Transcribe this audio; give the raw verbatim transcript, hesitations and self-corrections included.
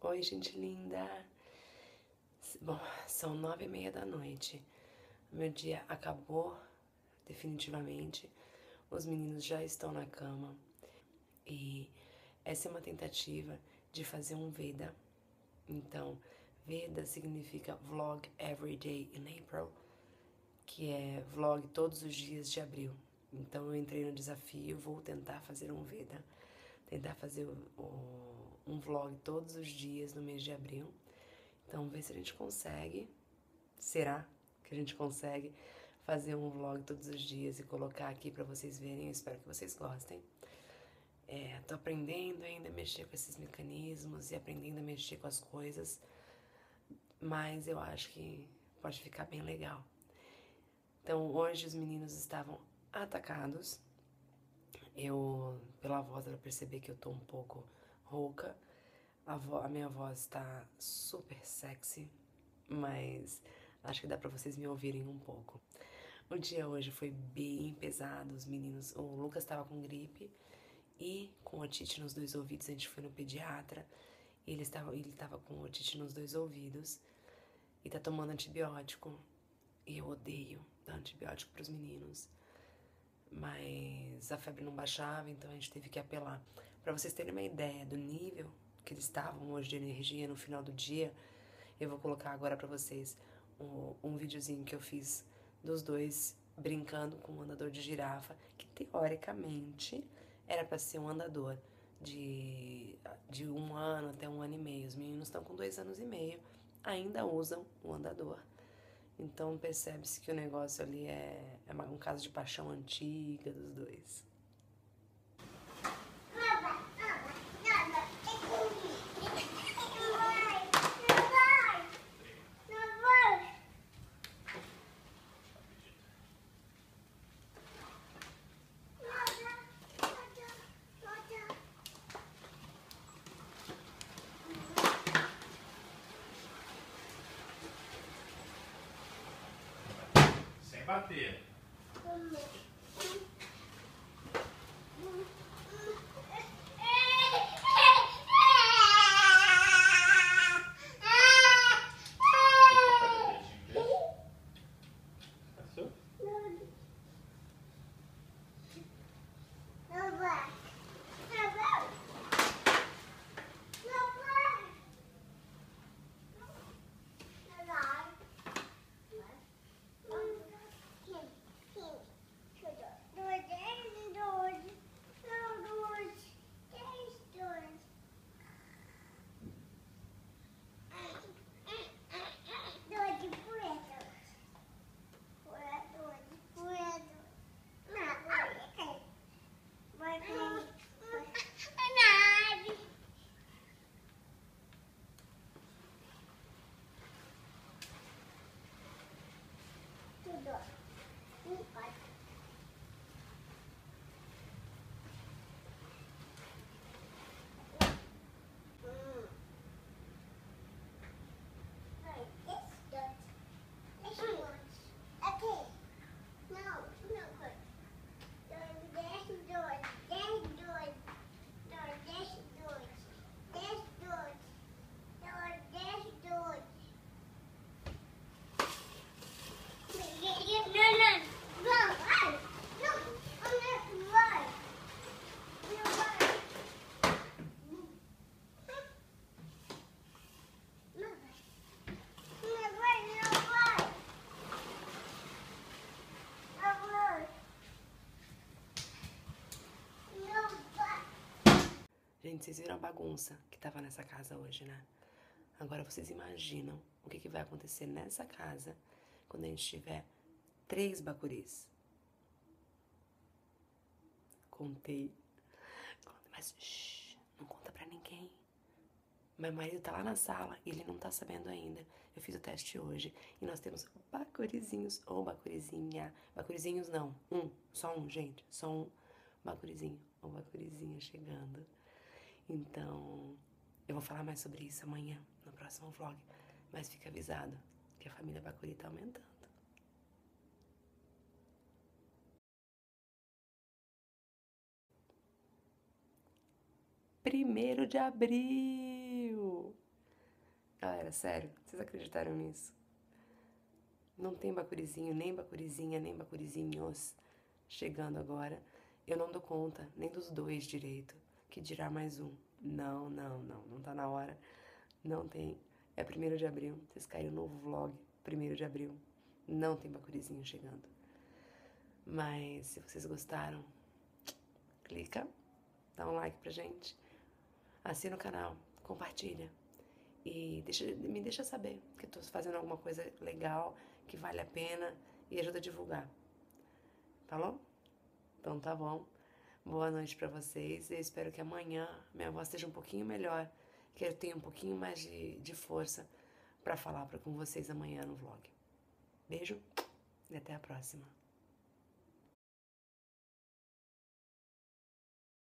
Oi, gente linda! Bom, são nove e meia da noite. Meu dia acabou definitivamente. Os meninos já estão na cama. E essa é uma tentativa de fazer um Veda. Então, Veda significa Vlog Every Day in April, que é vlog todos os dias de abril. Então eu entrei no desafio, vou tentar fazer um Veda. Tentar fazer o, o, um vlog todos os dias no mês de abril. Então, vamos ver se a gente consegue. Será que a gente consegue fazer um vlog todos os dias e colocar aqui pra vocês verem? Eu espero que vocês gostem. É, tô aprendendo ainda a mexer com esses mecanismos e aprendendo a mexer com as coisas. Mas eu acho que pode ficar bem legal. Então, hoje os meninos estavam atacados. Eu, pela voz, dá pra perceber que eu tô um pouco rouca. A, vo a minha voz tá super sexy, mas acho que dá pra vocês me ouvirem um pouco. O dia hoje foi bem pesado, os meninos... O Lucas tava com gripe e com otite nos dois ouvidos. A gente foi no pediatra e ele estava, ele tava com otite nos dois ouvidos e tá tomando antibiótico. E eu odeio dar antibiótico pros meninos. Mas a febre não baixava, então a gente teve que apelar. Pra vocês terem uma ideia do nível que eles estavam hoje de energia no final do dia, eu vou colocar agora pra vocês um, um videozinho que eu fiz dos dois brincando com um andador de girafa, que teoricamente era pra ser um andador de, de um ano até um ano e meio. Os meninos estão com dois anos e meio, ainda usam o andador. Então percebe-se que o negócio ali é, é um caso de paixão antiga dos dois. Sem bater. Passou? Gente, vocês viram a bagunça que tava nessa casa hoje, né? Agora vocês imaginam o que, que vai acontecer nessa casa quando a gente tiver três bacuris. Contei. Mas shh, não conta pra ninguém. Meu marido tá lá na sala e ele não tá sabendo ainda. Eu fiz o teste hoje e nós temos bacurizinhos ou bacurizinha. Bacurizinhos não, um, só um, gente. Só um bacurizinho ou bacurizinha chegando. Então, eu vou falar mais sobre isso amanhã, no próximo vlog. Mas fica avisado que a família Bacuri tá aumentando. Primeiro de abril! agora, sério. Vocês acreditaram nisso? Não tem bacurizinho, nem bacurizinha, nem bacurizinhos chegando agora. Eu não dou conta nem dos dois direito, que dirá mais um. Não, não, não, não tá na hora. Não tem. É primeiro de abril, vocês caíram no novo vlog, primeiro de abril. Não tem bacurizinho chegando. Mas se vocês gostaram, clica, dá um like pra gente, assina o canal, compartilha e deixa, me deixa saber que eu tô fazendo alguma coisa legal, que vale a pena e ajuda a divulgar. Falou? Então tá bom. Boa noite pra vocês. Eu espero que amanhã minha voz esteja um pouquinho melhor, que eu tenha um pouquinho mais de, de força pra falar pra, com vocês amanhã no vlog. Beijo e até a próxima.